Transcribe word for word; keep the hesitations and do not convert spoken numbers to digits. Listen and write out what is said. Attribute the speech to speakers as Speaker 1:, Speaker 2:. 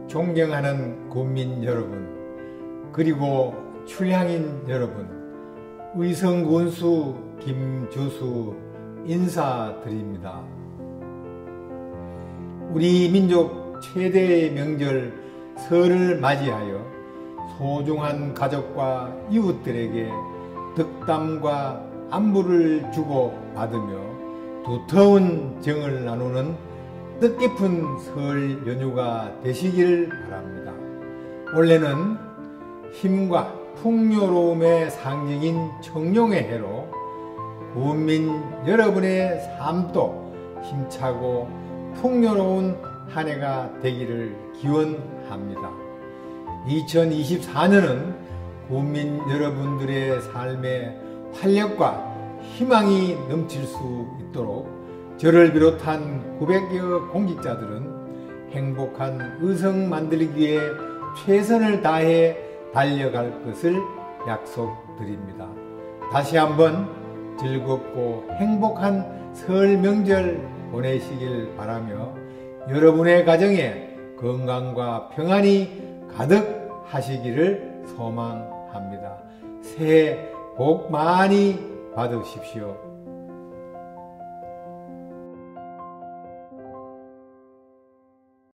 Speaker 1: 존경하는 국민 여러분, 그리고 출향인 여러분, 의성군수 김주수 인사드립니다. 우리 민족 최대의 명절 설을 맞이하여 소중한 가족과 이웃들에게 덕담과 안부를 주고 받으며 두터운 정을 나누는 뜻깊은 설 연휴가 되시길 바랍니다. 올해는 힘과 풍요로움의 상징인 청룡의 해로 국민 여러분의 삶도 힘차고 풍요로운 한 해가 되기를 기원합니다. 이천이십사 년은 국민 여러분들의 삶에 활력과 희망이 넘칠 수 있도록 저를 비롯한 구백여 공직자들은 행복한 의성 만들기 위해 최선을 다해 달려갈 것을 약속드립니다. 다시 한번 즐겁고 행복한 설 명절 보내시길 바라며 여러분의 가정에 건강과 평안이 가득하시기를 소망합니다. 새해 복 많이 받으십시오.